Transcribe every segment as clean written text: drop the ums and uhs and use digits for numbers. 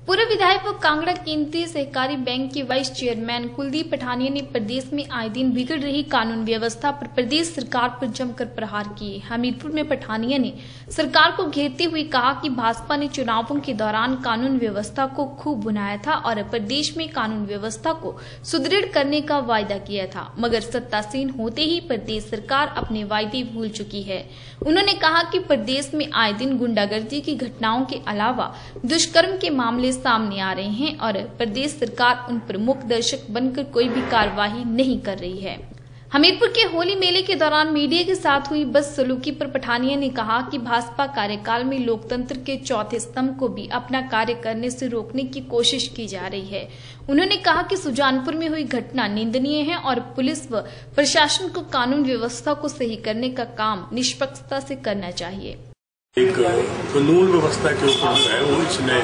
पूर्व विधायक व कांगड़ा केंद्रीय सहकारी बैंक के वाइस चेयरमैन कुलदीप पठानिया ने प्रदेश में आए दिन बिगड़ रही कानून व्यवस्था पर प्रदेश सरकार पर जमकर प्रहार किए। हमीरपुर में पठानिया ने सरकार को घेरते हुए कहा कि भाजपा ने चुनावों के दौरान कानून व्यवस्था को खूब बुनाया था और प्रदेश में कानून व्यवस्था को सुदृढ़ करने का वायदा किया था, मगर सत्तासीन होते ही प्रदेश सरकार अपने वायदे भूल चुकी है। उन्होंने कहा कि प्रदेश में आए दिन गुंडागर्दी की घटनाओं के अलावा दुष्कर्म के मामले सामने आ रहे हैं और प्रदेश सरकार उन पर मूक दर्शक बनकर कोई भी कार्रवाई नहीं कर रही है। हमीरपुर के होली मेले के दौरान मीडिया के साथ हुई बदसलूकी पर पठानिया ने कहा कि भाजपा कार्यकाल में लोकतंत्र के चौथे स्तंभ को भी अपना कार्य करने से रोकने की कोशिश की जा रही है। उन्होंने कहा कि सुजानपुर में हुई घटना निंदनीय है और पुलिस व प्रशासन को कानून व्यवस्था को सही करने का काम निष्पक्षता से करना चाहिए। एक कानून व्यवस्था के ऊपर जो है वो इसने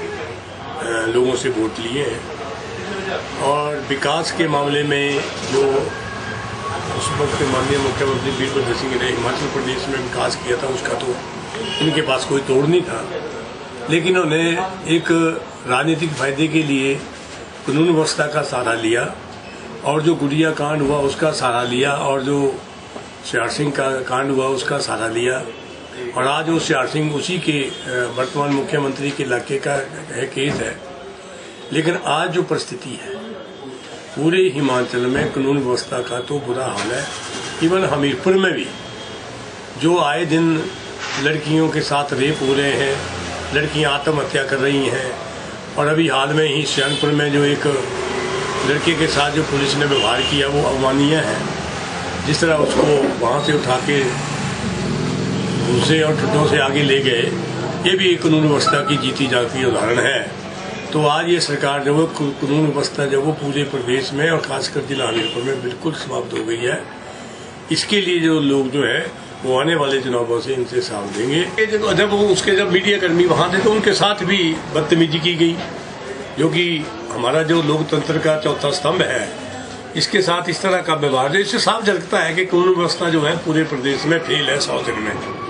लोगों से वोट लिए हैं और विकास के मामले में जो उस वक्त माननीय मुख्यमंत्री वीरभद्र सिंह ने हिमाचल प्रदेश में विकास किया था उसका तो इनके पास कोई तोड़ नहीं था, लेकिन उन्होंने एक राजनीतिक फायदे के लिए कानून व्यवस्था का सहारा लिया और जो गुड़िया कांड हुआ उसका सहारा लिया और जो सियार सिंह का कांड हुआ उसका सहारा लिया और आज वो सियार सिंह उसी के वर्तमान मुख्यमंत्री के इलाके का केस है। लेकिन आज जो परिस्थिति है पूरे हिमाचल में कानून व्यवस्था का तो बुरा हाल है। इवन हमीरपुर में भी जो आए दिन लड़कियों के साथ रेप हो रहे हैं, लड़कियां आत्महत्या कर रही हैं और अभी हाल में ही सुजानपुर में जो एक लड़के के साथ जो पुलिस ने व्यवहार किया वो अवमाननीय है। जिस तरह उसको वहां से उठा के भूसे और ठुड्डों से आगे ले गए, ये भी एक कानून व्यवस्था की जीती जागती उदाहरण है। तो आज ये सरकार जो वो कानून व्यवस्था जो वो पूरे प्रदेश में और खासकर जिला हमीरपुर में बिल्कुल समाप्त हो गई है। इसके लिए जो लोग जो है वो आने वाले चुनावों से इनसे साथ देंगे। जब मीडिया कर्मी वहां थे तो उनके साथ भी बदतमीजी की गई, जो कि हमारा जो लोकतंत्र का चौथा स्तंभ है इसके साथ इस तरह का व्यवहार, इससे साफ झलकता है कि कानून व्यवस्था जो है पूरे प्रदेश में फेल है 100 दिन में।